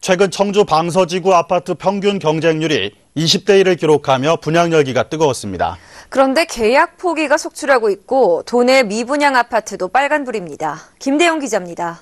최근 청주 방서지구 아파트 평균 경쟁률이 20대 1을 기록하며 분양 열기가 뜨거웠습니다. 그런데 계약 포기가 속출하고 있고 도내 미분양 아파트도 빨간불입니다. 김대영 기자입니다.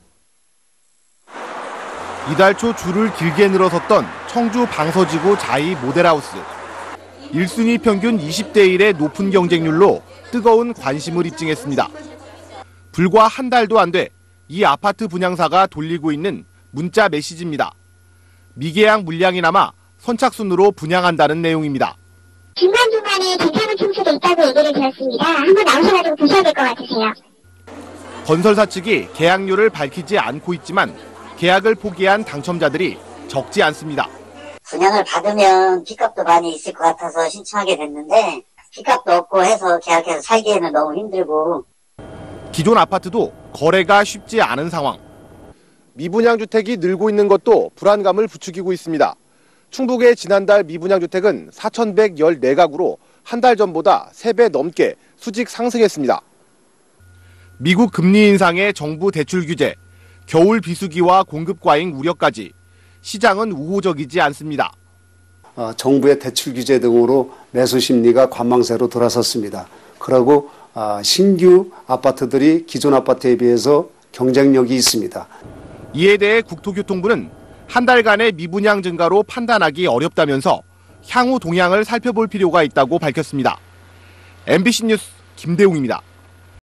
이달 초 줄을 길게 늘어섰던 청주 방서지구 자이 모델하우스. 1순위 평균 20대 1의 높은 경쟁률로 뜨거운 관심을 입증했습니다. 불과 한 달도 안 돼 이 아파트 분양사가 돌리고 있는 문자 메시지입니다. 미계약 물량이 남아 선착순으로 분양한다는 내용입니다. 중간중간에 괜찮은 층수도 있다고 얘기를 들었습니다. 한번 나오셔가지고 보셔야 될 것 같으세요. 건설사 측이 계약료를 밝히지 않고 있지만 계약을 포기한 당첨자들이 적지 않습니다. 분양을 받으면 빚값도 많이 있을 것 같아서 신청하게 됐는데 빚값도 없고 해서 계약해서 살기에는 너무 힘들고. 기존 아파트도 거래가 쉽지 않은 상황. 미분양 주택이 늘고 있는 것도 불안감을 부추기고 있습니다. 충북의 지난달 미분양 주택은 4,114가구로 한 달 전보다 3배 넘게 수직 상승했습니다. 미국 금리 인상의 정부 대출 규제, 겨울 비수기와 공급 과잉 우려까지 시장은 우호적이지 않습니다. 정부의 대출 규제 등으로 매수 심리가 관망세로 돌아섰습니다. 그리고 신규 아파트들이 기존 아파트에 비해서 경쟁력이 있습니다. 이에 대해 국토교통부는 한 달간의 미분양 증가로 판단하기 어렵다면서 향후 동향을 살펴볼 필요가 있다고 밝혔습니다. MBC 뉴스 김대웅입니다.